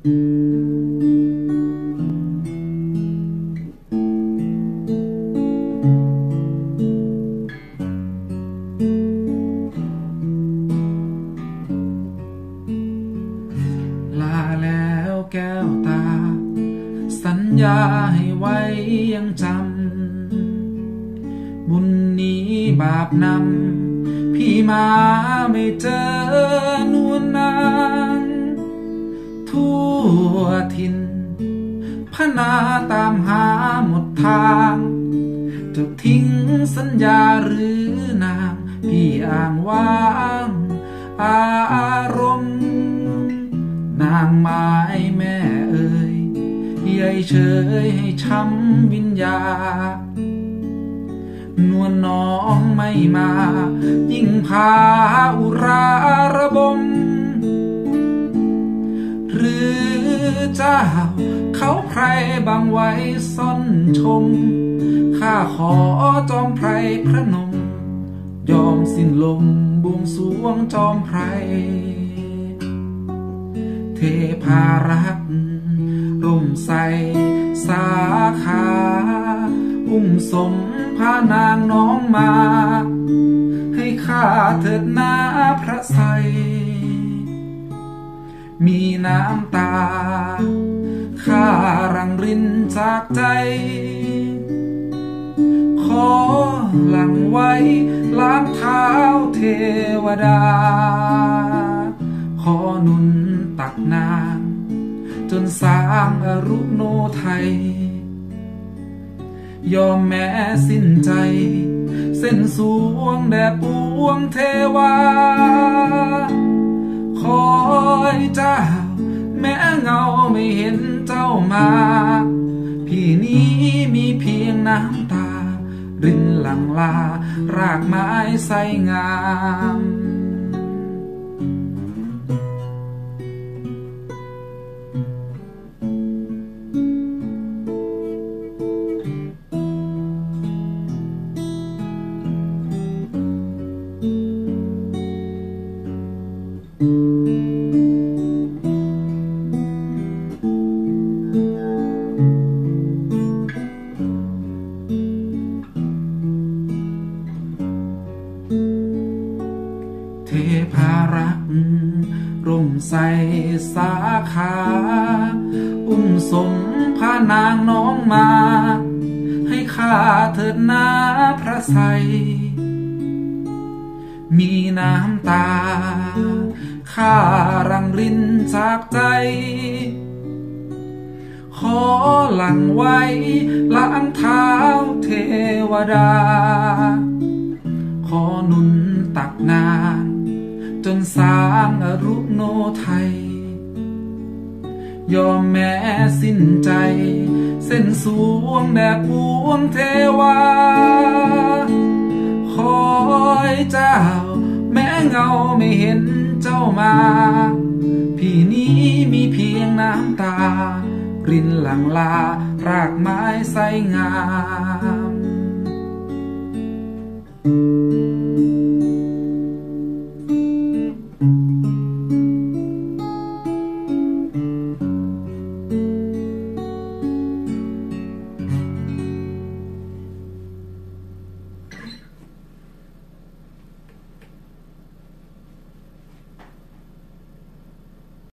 ลาแล้วแก้วตาสัญญาให้ไว้ยังจำบุญนี้บาปนำพี่มาไม่เจอนวลนางทั่วถิ่นพนาตามหาหมดทางจะทิ้งสัญญาหรือนางพี่อ้างว้างอารมณ์นางไม้แม่เอ่ยใหญ่เฉยให้ช้ำวิญญานวลน้องไม่มายิ่งพาอุราระบมหรือเจ้าเขาไพรบางไว้ซ่อนชมข้าขอจอมไพรพระนมยอมสิ้นลมบวงสรวงจอมไพรเทพารักษ์ร่มใสสาขาอุ้มสมพานางน้องมาให้ข้าเถิดนาพระไสยมีน้ำตาข้ารังรินจากใจขอหลังไว้ล้างเท้าเทวดาขอหนุนตักนางจนสร้างอรุโนไทยยอมแม้สิ้นใจเส้นสวงแด่ปวงเทวาคอยเจ้าแม้เงาไม่เห็นเจ้ามาพี่นี้มีเพียงน้ำตารินหลั่งลารากไม้ไสงามเทพารักษ์ร่มใสสาขาอุ้มสมพานางน้องมาให้ข้าเถิดนาพระไสยมีน้ำตาข้ารังรินจากใจขอหลังไว้ล้างเท้าเทวดาขอหนุนตักนางจนสร้างอรุโนไทยยอมแม้สิ้นใจเส้นสวงแด่ปวงเทวาคอยเจ้าแม้เงาไม่เห็นเจ้ามาพี่นี้มีเพียงน้ำตารินหลั่งลารากไม้ไสงาม